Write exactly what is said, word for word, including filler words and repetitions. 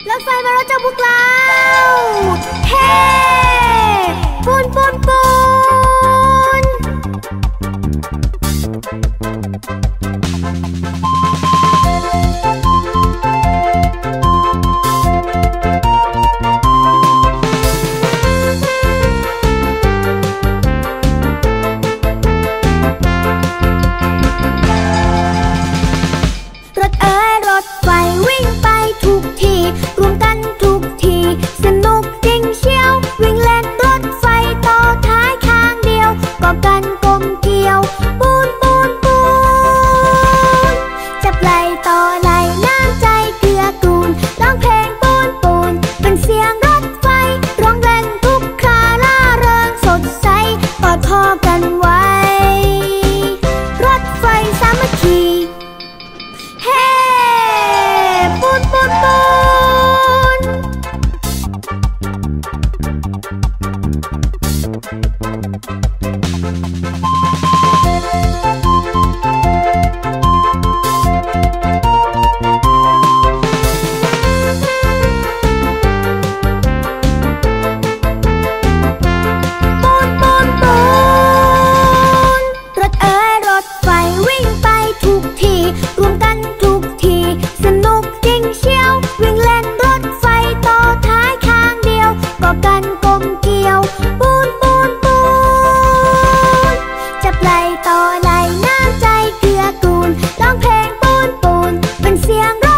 รถไฟมารถเจ้าพวกเราเฮ้ปูนปูนปูนรถเอ๋ยรถไฟวิ่งไปทุกทีรวมกันทุกทีสนุกจริงเชียววิ่งเล่นรถไฟต่อท้ายข้างเดียวก็กันกลมเกลียวปูนปูนปูนจับไหลต่อไหลน้ำใจเกื้อกูลร้องเพลงปูนปูนเป็นเสียงรถไฟร้องเล่นทุกคราล่าเริงสดใสกอดคอกันไว้รถไฟสามัคคีเฮ้ปูนปูนปูนปูนปูนปูนรถเอ๋ยรถไฟวิ่งไปทุกทีรวมกันทุกทีสนุกจริงเชียววิ่งเล่นรถไฟต่อท้ายข้างเดียวก็กันกลมเกลียวปูนปูนปูนจับไหลต่อไหลน้ำใจเกื้อกูลร้องเพลงปูนปูนเป็นเสียง